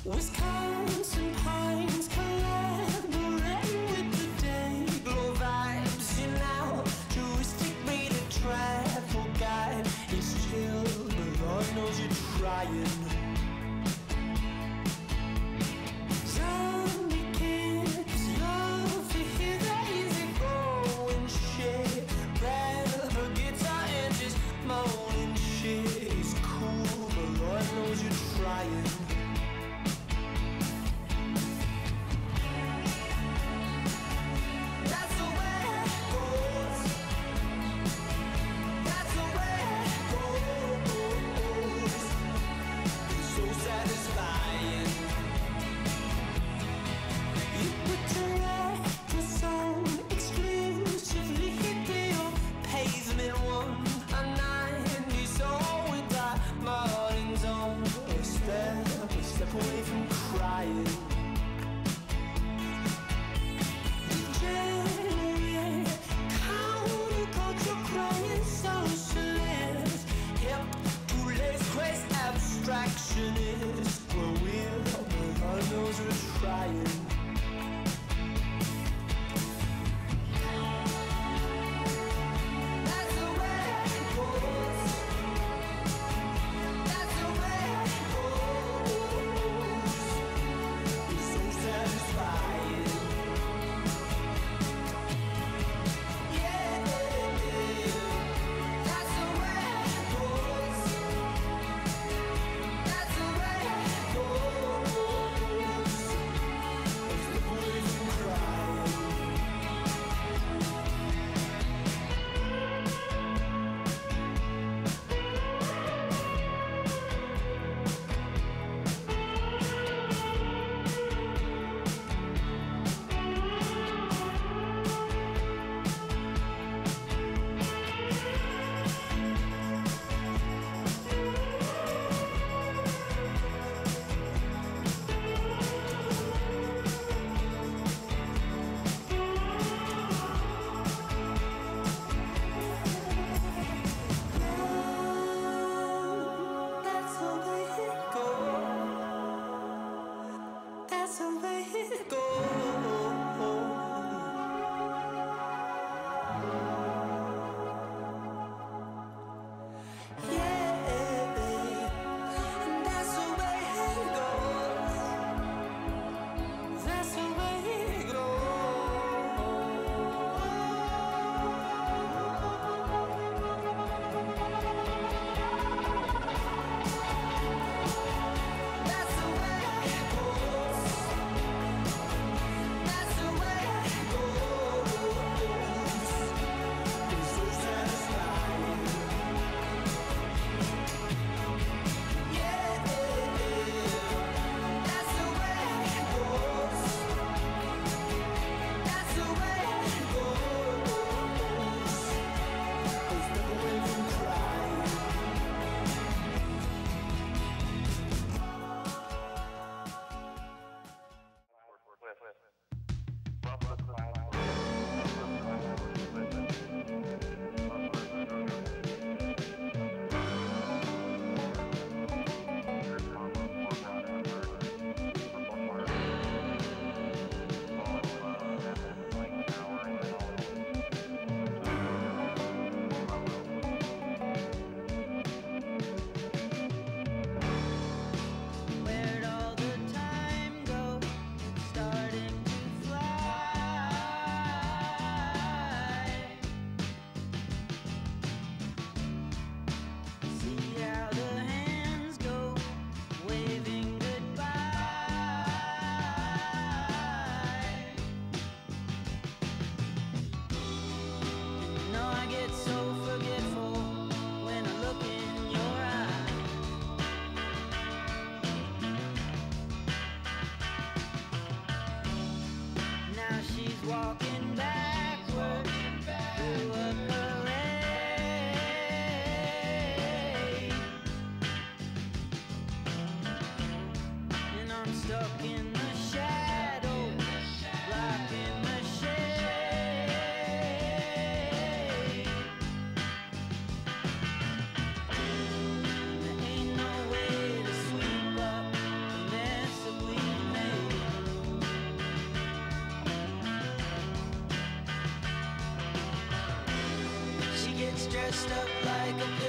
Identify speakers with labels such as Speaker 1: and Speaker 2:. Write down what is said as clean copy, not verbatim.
Speaker 1: Wisconsin pines collaborating with the day. Glow vibes, you know, touristic rated travel guide. It's chill, but Lord knows you're trying. Zombie kids love to hear that easy-going shit. Rattle the guitar and just moaning shit. It's cool, but Lord knows you're trying. Step away from crying. Degenerate, counterculture, crying socialist. Hip to lace craze abstractionist. Well, God knows we're trying.
Speaker 2: Possible.
Speaker 1: dressed up like a